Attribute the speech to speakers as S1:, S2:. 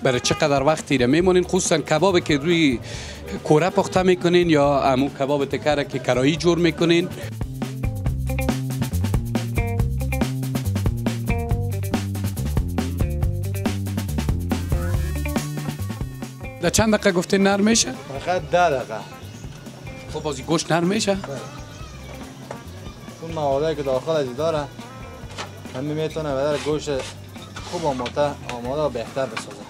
S1: برای چقدر وقت تیره میمونین؟ خصوصا کبابی که روی کوره پخته میکنین یا همون کباب تکره که کرایی جور میکنین؟ در چند دقیقه گفتین نرم میشه؟
S2: فقط 10 دقیقه.
S1: خب بازی گوشت نرم میشه؟
S2: اون موادی که داخل ازی داره همین میتونه بدر گوشت خوب آماده و بهتر بسازه.